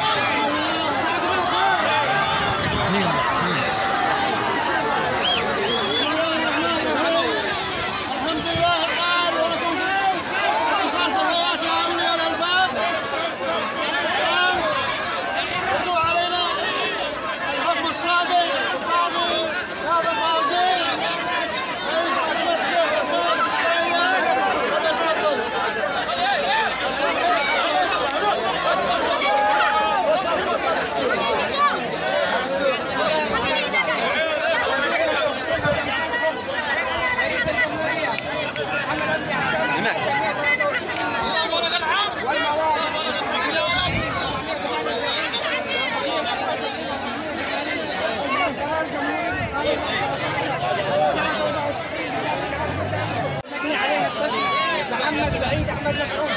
محمد سعيد احمد مسعود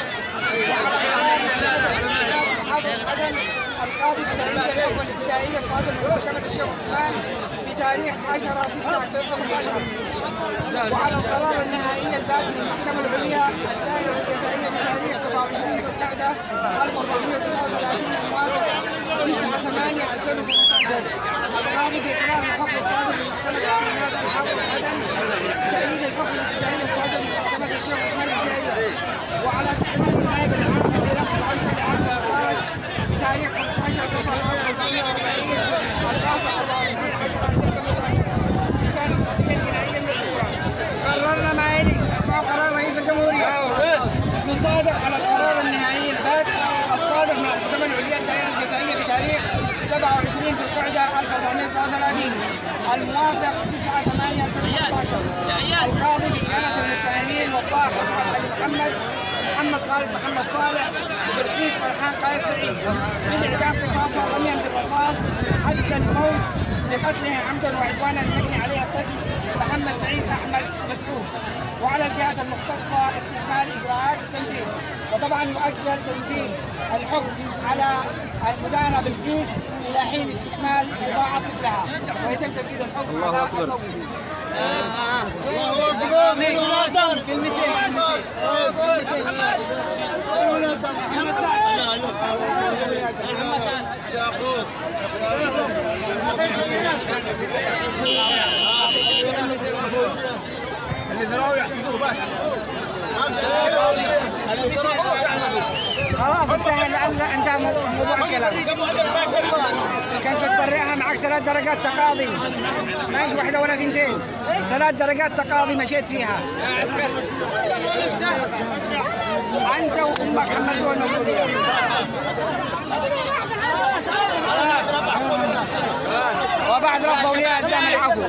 محافظ عدن القاضي بتعيين الحكم الابتدائيه الصادر من محكمه الشيخ عثمان بتاريخ 10/6/2018 وعلى القرار النهائي البات من المحكمه العليا الدائره الجزائيه بتاريخ 27 ذو القعده 1439 الموافق 9/8/2018 القاضي باقرار الحكم الصادر من محكمه التعيينات محافظ عدن بتأييد الحكم الابتدائي الصادر من محكمه الشيخ عثمان الابتدائيه وعلى تقرير النائب العام برقم 5 لعام 13 بتاريخ 15/4/1940 الرافع 24/10/2018 قررنا ما يلي اسمع قرار رئيس الجمهورية نصادق على القرار النهائي البات الصادر من المحكمة العليا الدائرة الجزائية بتاريخ 27 ذو القعدة 1439 الموافق 9/8/2018 القاضي بإدانة المتهمين والضاحك محمد خالد محمد صالح وبرقيس فرحان قايد سعيد بالإعدام قصاصا رميا بالرصاص حد الموت لقتله عمدا وعدوانا المجني عليه الطفل محمد سعيد احمد مسعود وعلى الجهات المختصه استكمال اجراءات التنفيذ وطبعا يؤجل تنفيذ الحكم على المدانه بالكيس الى حين استكمال بضاعه طفلها ويتم تنفيذ الحكم. الله اكبر. الله اكبر. كلمتين اللي ذراعه يحسدوه بس اللي ذراعه يحسدوه خلاص انتهى انتهى موضوع الكلام. كيف تبرئها معك 3 درجات تقاضي ماشي 1 ولا 2 3 درجات تقاضي مشيت فيها انت وامك حملتوها المسؤوليه. وبعد رفع اولياء الدم العفو.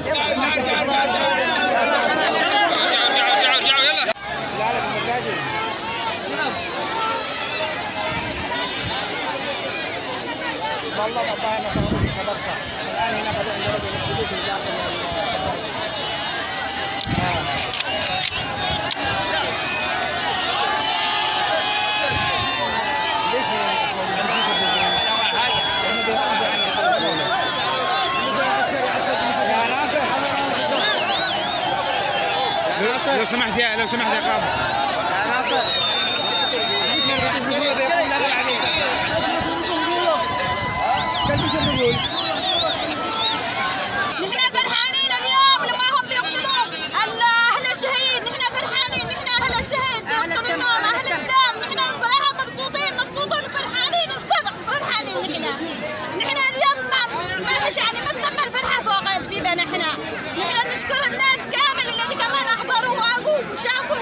والله مطاعم خبر صح الان هنا بدأ يضرب الحدود في داخل لو سمحت يا قاضي يا ناصر نحن فرحانين اليوم لما هم بيقتلون اهل الشهيد. نحن فرحانين، نحن اهل الشهيد بيقتلونهم اهل الدم. نحن صراحه مبسوطين وفرحانين الصدق فرحانين. نحن اليوم ما فيش يعني ما تم الفرحه فوق قلبنا. نحن نشكر الناس كامل الذي كمان احضروا واجوا وشافوا